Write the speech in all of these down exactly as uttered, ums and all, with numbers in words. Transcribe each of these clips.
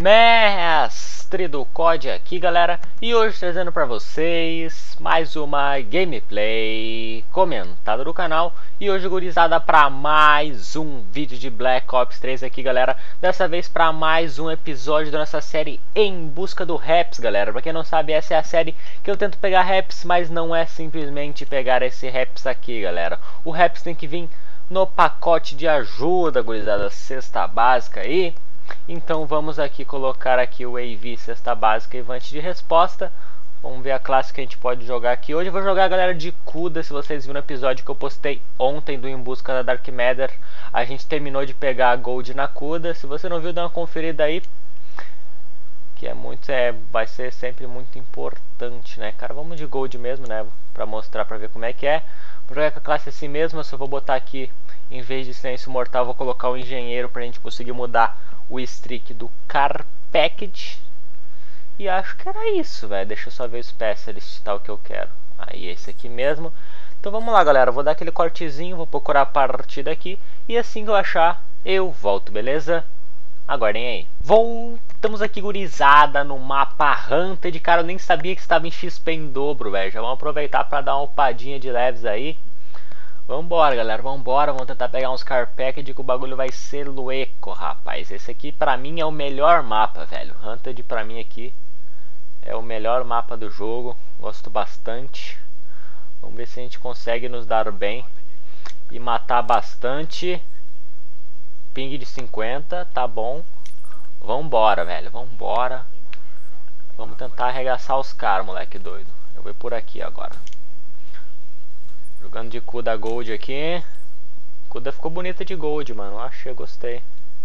Mestre do C O D aqui, galera, e hoje trazendo para vocês mais uma gameplay comentada do canal. E hoje, gurizada, para mais um vídeo de Black Ops três aqui, galera. Dessa vez para mais um episódio da nossa série Em Busca do Raps, galera. Para quem não sabe, essa é a série que eu tento pegar raps, mas não é simplesmente pegar esse raps aqui, galera. O raps tem que vir no pacote de ajuda, gurizada, cesta básica aí. Então vamos aqui colocar aqui o A V, cesta básica e vante de resposta. Vamos ver a classe que a gente pode jogar aqui. Hoje eu vou jogar a galera de Kuda. Se vocês viram o episódio que eu postei ontem do Em Busca da Dark Matter, a gente terminou de pegar a Gold na Kuda. Se você não viu, dá uma conferida aí, que é muito, é, vai ser sempre muito importante, né, cara? Vamos de Gold mesmo, né, pra mostrar, pra ver como é que é. Vou jogar com a classe assim mesmo. Eu só vou botar aqui, em vez de Silêncio Mortal, vou colocar o Engenheiro pra gente conseguir mudar o streak do Car Package. E acho que era isso, velho. Deixa eu só ver o Specialist, tal, que eu quero. Aí, esse aqui mesmo. Então vamos lá, galera. Vou dar aquele cortezinho, vou procurar a partida aqui. E assim que eu achar, eu volto, beleza? Aguardem aí. Voltamos aqui, gurizada, no mapa Hunted. Cara, eu nem sabia que estava em X P em dobro, velho. Já vamos aproveitar para dar uma upadinha de leves aí. Vambora, galera, vambora, vamos tentar pegar uns car package que o bagulho vai ser lueco, rapaz. Esse aqui pra mim é o melhor mapa, velho. Hunted pra mim aqui é o melhor mapa do jogo. Gosto bastante. Vamos ver se a gente consegue nos dar bem e matar bastante. Ping de cinquenta, tá bom. Vambora, velho, vambora. Vamos tentar arregaçar os caras, moleque doido. Eu vou por aqui agora. Jogando de Kuda Gold aqui. Kuda ficou bonita de Gold, mano. Achei, gostei.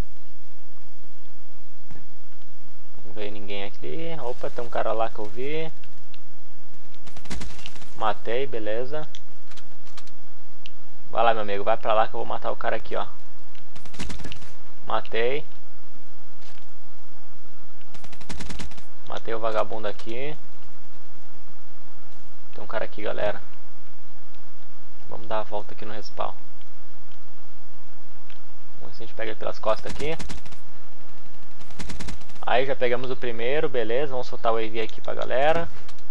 Não veio ninguém aqui. Opa, tem um cara lá que eu vi. Matei, beleza. Vai lá, meu amigo. Vai pra lá que eu vou matar o cara aqui, ó. Matei. Matei o vagabundo aqui. Tem um cara aqui, galera. Vamos dar a volta aqui no respawn. Vamos ver se a gente pega ele pelas costas aqui. Aí já pegamos o primeiro, beleza. Vamos soltar o A V aqui pra galera.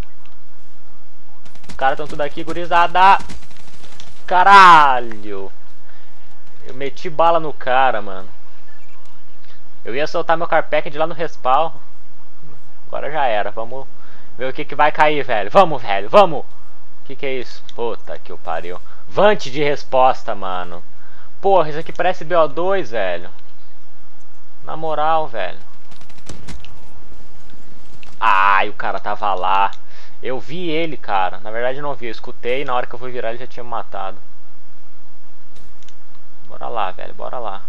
Os caras estão tudo aqui, gurizada. Caralho. Eu meti bala no cara, mano. Eu ia soltar meu car package lá no respawn. Agora já era. Vamos ver o que que vai cair, velho. Vamos, velho, vamos. O que que é isso? Puta que o pariu. Vante de resposta, mano. Porra, isso aqui parece B O dois, velho. Na moral, velho. Ai, o cara tava lá. Eu vi ele, cara. Na verdade eu não vi, eu escutei. Na hora que eu fui virar ele já tinha me matado. Bora lá, velho, bora lá.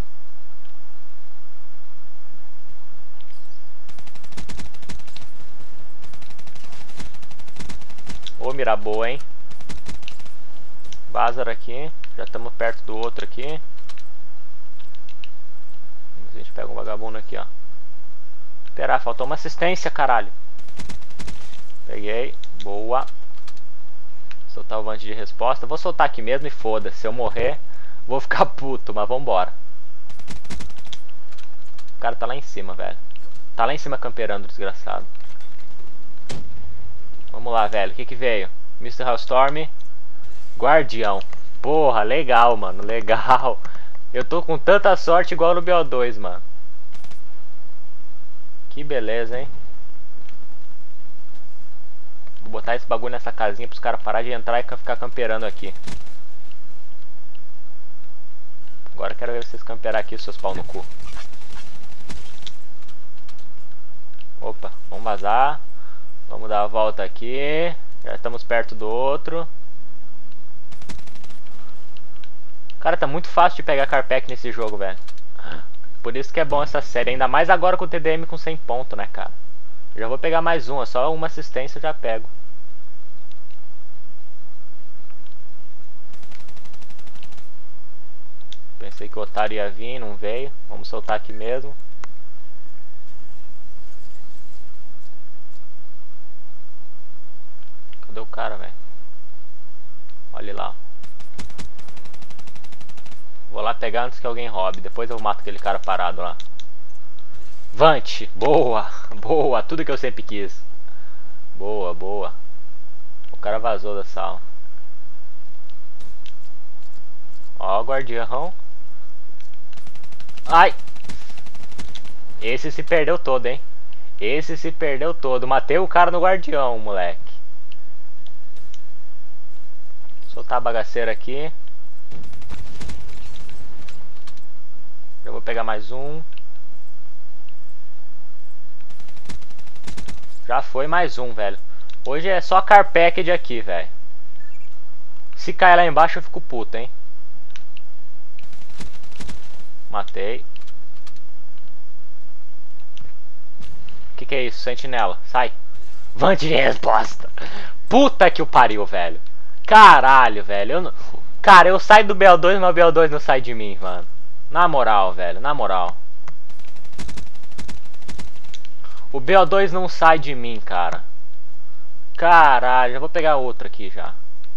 Ô, mira boa, hein. Vazar aqui. Já estamos perto do outro aqui. Vamos ver se a gente pega um vagabundo aqui, ó. Esperar, faltou uma assistência, caralho. Peguei. Boa. Soltar o vante de resposta. Vou soltar aqui mesmo e foda-se. Se eu morrer, vou ficar puto, mas vambora. O cara tá lá em cima, velho. Tá lá em cima camperando, desgraçado. Vamos lá, velho. O que que veio? mister Hellstorm. Guardião. Porra, legal, mano. Legal. Eu tô com tanta sorte igual no B O dois, mano. Que beleza, hein? Vou botar esse bagulho nessa casinha pros caras parar de entrar e ficar camperando aqui. Agora eu quero ver vocês camperar aqui, seus pau no cu. Opa, vamos vazar. Vamos dar a volta aqui. Já estamos perto do outro. Cara, tá muito fácil de pegar car pack nesse jogo, velho. Por isso que é bom essa série. Ainda mais agora com o T D M com cem pontos, né, cara. Eu já vou pegar mais uma. Só uma assistência eu já pego. Pensei que o otário ia vir, não veio. Vamos soltar aqui mesmo. Cadê o cara, velho? Olha lá, ó. Vou lá pegar antes que alguém roube. Depois eu mato aquele cara parado lá. Vante. Boa. Boa. Tudo que eu sempre quis. Boa, boa. O cara vazou da sala. Ó o guardião. Ai. Esse se perdeu todo, hein. Esse se perdeu todo. Matei o cara no guardião, moleque. Soltar a bagaceira aqui. Eu vou pegar mais um. Já foi mais um, velho. Hoje é só car package aqui, velho. Se cair lá embaixo eu fico puto, hein. Matei. Que que é isso? Sentinela. Sai. Vante de resposta. Puta que o pariu, velho. Caralho, velho. Eu não... Cara, eu saio do B O dois, mas o B O dois não sai de mim, mano. Na moral, velho. Na moral. O B O dois não sai de mim, cara. Caralho. Já vou pegar outra aqui já.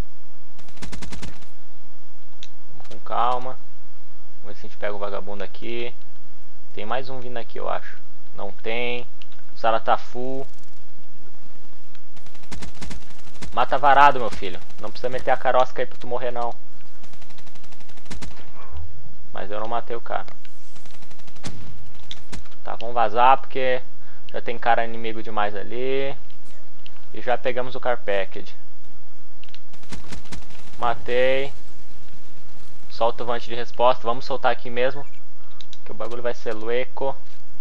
Com calma. Vamos ver se a gente pega o vagabundo aqui. Tem mais um vindo aqui, eu acho. Não tem. A sala tá full. Mata varado, meu filho. Não precisa meter a carosca aí pra tu morrer, não. Mas eu não matei o cara. Tá, vamos vazar porque já tem cara inimigo demais ali. E já pegamos o car package. Matei. Solta o vante de resposta. Vamos soltar aqui mesmo, que o bagulho vai ser lueco.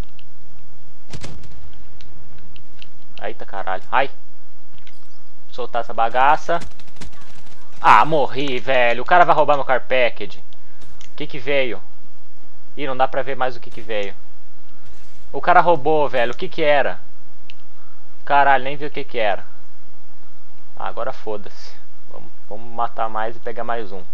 Eita caralho. Ai. Soltar essa bagaça. Ah, morri, velho. O cara vai roubar meu car package. O que que veio? Ih, não dá pra ver mais o que que veio. O cara roubou, velho. O que que era? Caralho, nem vi o que que era. Ah, agora foda-se. Vamos, vamos matar mais e pegar mais um.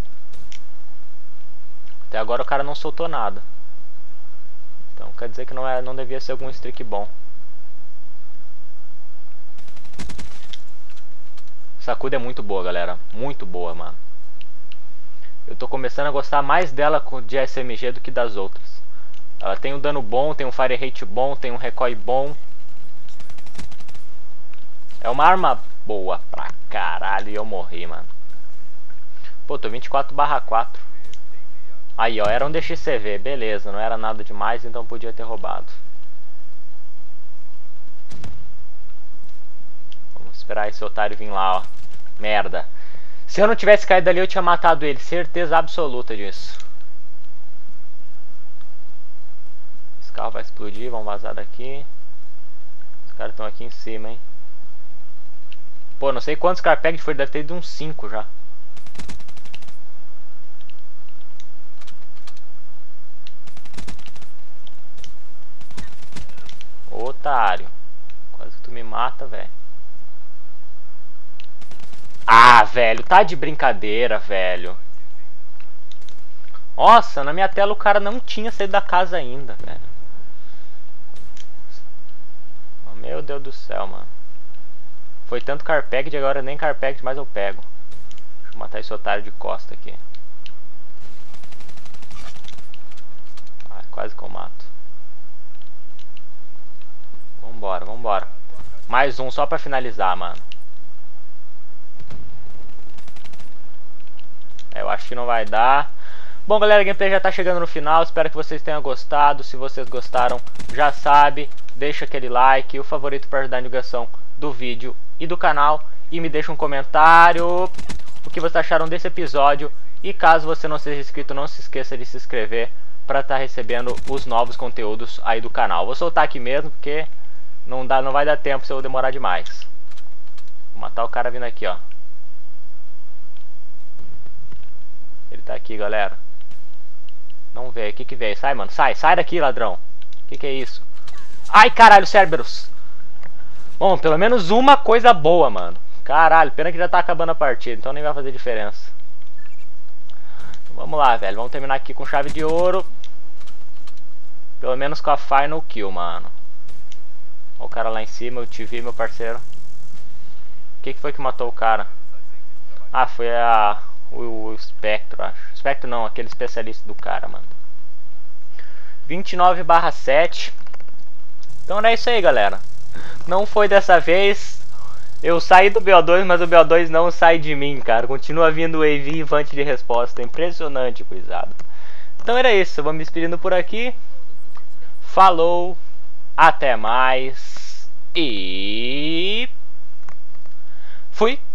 Até agora o cara não soltou nada. Então quer dizer que não, é, não devia ser algum streak bom. Sakuda é muito boa, galera. Muito boa, mano. Eu tô começando a gostar mais dela de S M G do que das outras. Ela tem um dano bom, tem um fire rate bom, tem um recoil bom. É uma arma boa pra caralho e eu morri, mano. Pô, tô vinte e quatro barra quatro. Aí, ó, era um D X C V, beleza, não era nada demais, então podia ter roubado. Vamos esperar esse otário vir lá, ó. Merda. Se eu não tivesse caído ali, eu tinha matado ele, certeza absoluta disso. Esse carro vai explodir, vamos vazar daqui. Os caras estão aqui em cima, hein. Pô, não sei quantos car package foi, deve ter ido uns cinco já. Otário. Quase que tu me mata, velho. Ah, velho. Tá de brincadeira, velho. Nossa, na minha tela o cara não tinha saído da casa ainda, velho. Oh, meu Deus do céu, mano. Foi tanto car package, agora nem car package mais eu pego. Deixa eu matar esse otário de costa aqui. Ah, quase que eu mato. Vambora, vambora. Mais um só pra finalizar, mano. É, eu acho que não vai dar. Bom, galera, a gameplay já tá chegando no final. Espero que vocês tenham gostado. Se vocês gostaram, já sabe, deixa aquele like, o favorito para ajudar a divulgação do vídeo e do canal. E me deixa um comentário o que vocês acharam desse episódio. E caso você não seja inscrito, não se esqueça de se inscrever para estar recebendo os novos conteúdos aí do canal. Vou soltar aqui mesmo, porque não, dá, não vai dar tempo se eu demorar demais. Vou matar o cara vindo aqui, ó. Ele tá aqui, galera. Não veio. O que que veio? Sai, mano. Sai. Sai daqui, ladrão. O que que é isso? Ai, caralho, Cerberus. Bom, pelo menos uma coisa boa, mano. Caralho, pena que já tá acabando a partida. Então nem vai fazer diferença. Então, vamos lá, velho. Vamos terminar aqui com chave de ouro. Pelo menos com a final kill, mano. Olha o cara lá em cima. Eu te vi, meu parceiro. O que que foi que matou o cara? Ah, foi a... O, o Spectro, acho. Spectro não, aquele especialista do cara, mano. vinte e nove barra sete. Então era isso aí, galera. Não foi dessa vez. Eu saí do B O dois, mas o B O dois não sai de mim, cara. Continua vindo o Wave Invante de resposta. Impressionante, coisado. Então era isso. Vou me despedindo por aqui. Falou. Até mais. E... fui.